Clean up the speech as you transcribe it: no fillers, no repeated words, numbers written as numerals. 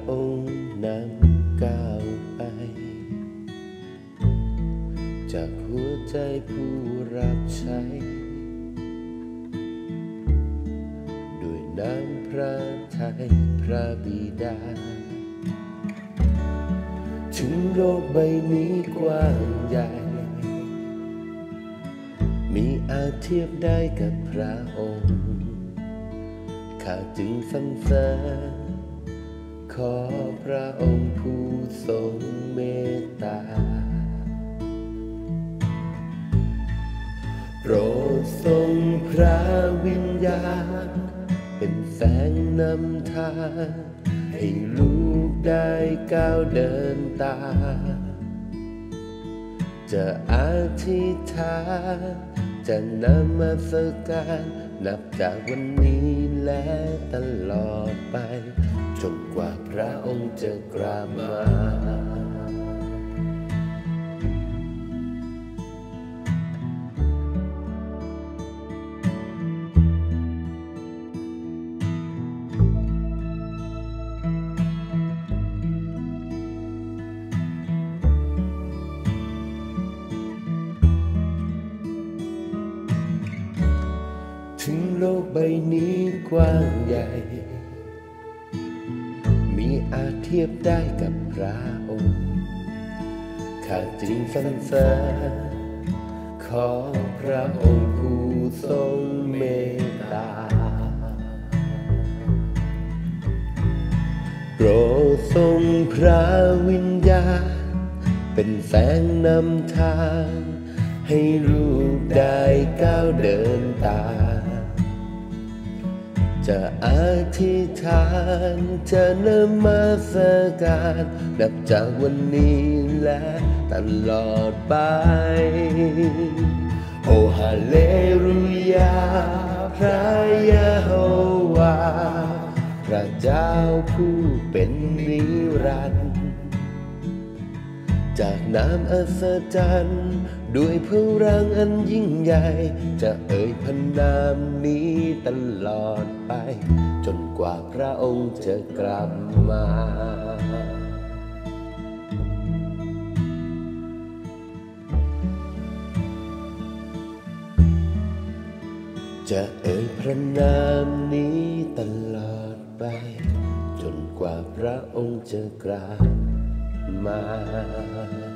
องค์นำก้าวไปจากหัวใจผู้รับใช้ด้วยน้ำพระทัยพระบิดาถึงโลกใบนี้กว้างใหญ่มีอาจเทียบได้กับพระองค์ข้าจึงสรรเสริญขอพระองค์ผู้ทรงเมตตาโปรดทรงพระวิญญาณเป็นแสงนำทางให้ลูกได้ก้าวเดินตามจะอธิษฐานจะนมัสการนับจากวันนี้และตลอดไปจนกว่าพระองค์จะกลับมาถึงโลกใบนี้กว้างใหญ่มีอาจเทียบได้กับพระองค์ข้าจึงสรรเสริญขอพระองค์ผู้ทรงเมตตาโปรดทรงพระวิญญาณเป็นแสงนำทางให้ลูกได้ก้าวเดินตามจะอธิษฐานจะนมัสการนับจากวันนี้และตลอดไปโอ้ฮาเลลูยาพระยะโฮวาพระเจ้าผู้เป็นนิรันดร์จากน้ำอัศจรรย์ด้วยพลังอันยิ่งใหญ่จะเอ่ยพระนามนี้ตลอดไปจนกว่าพระองค์จะกลับมาจะเอ่ยพระนามนี้ตลอดไปจนกว่าพระองค์จะกลับมา